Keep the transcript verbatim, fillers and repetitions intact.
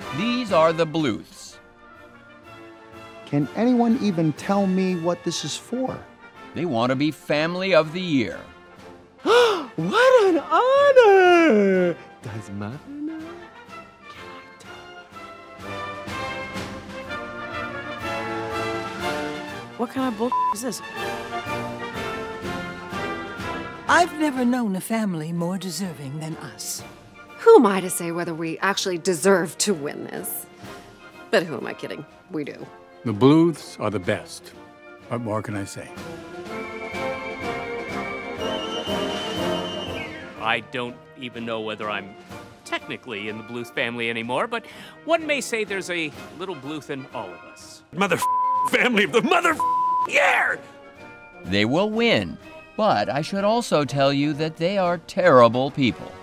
These are the Bluths. Can anyone even tell me what this is for? They want to be Family of the Year. What an honor! Does Mother know? Can I tell her? What kind of bull is this? I've never known a family more deserving than us. Who am I to say whether we actually deserve to win this? But who am I kidding? We do. The Bluths are the best. What more can I say? I don't even know whether I'm technically in the Bluth family anymore, but one may say there's a little Bluth in all of us. Mother family of the mother year! They will win, but I should also tell you that they are terrible people.